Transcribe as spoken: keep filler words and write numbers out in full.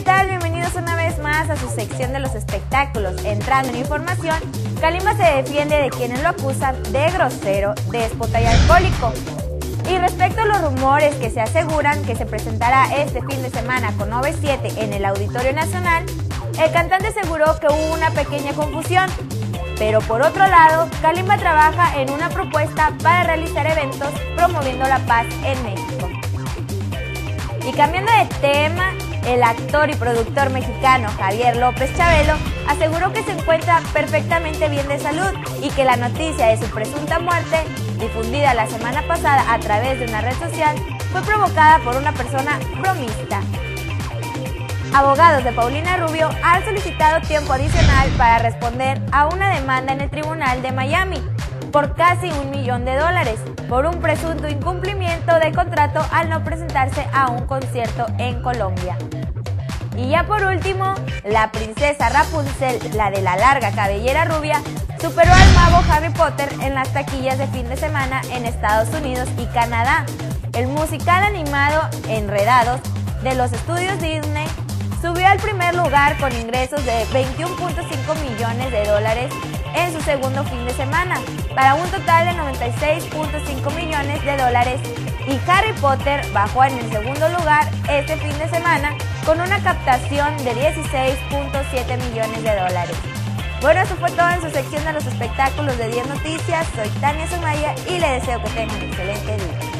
tal? Bienvenidos una vez más a su sección de los espectáculos. Entrando en información, Kalimba se defiende de quienes lo acusan de grosero, déspota y alcohólico. Y respecto a los rumores que se aseguran que se presentará este fin de semana con O V siete en el Auditorio Nacional, el cantante aseguró que hubo una pequeña confusión. Pero por otro lado, Kalimba trabaja en una propuesta para realizar eventos promoviendo la paz en México. Y cambiando de tema, el actor y productor mexicano Javier López Chabelo aseguró que se encuentra perfectamente bien de salud y que la noticia de su presunta muerte, difundida la semana pasada a través de una red social, fue provocada por una persona bromista. Abogados de Paulina Rubio han solicitado tiempo adicional para responder a una demanda en el Tribunal de Miami por casi un millón de dólares por un presunto incumplimiento de contrato al no presentarse a un concierto en Colombia. Y ya por último, la princesa Rapunzel, la de la larga cabellera rubia, superó al mago Harry Potter en las taquillas de fin de semana en Estados Unidos y Canadá. El musical animado Enredados de los estudios Disney subió al primer lugar con ingresos de veintiuno punto cinco millones de dólares en su segundo fin de semana, para un total de noventa y seis punto cinco millones de dólares, y Harry Potter bajó en el segundo lugar este fin de semana con una captación de dieciséis punto siete millones de dólares. Bueno, eso fue todo en su sección de los espectáculos de diez Noticias. Soy Tania Somaya y le deseo que tengan un excelente día.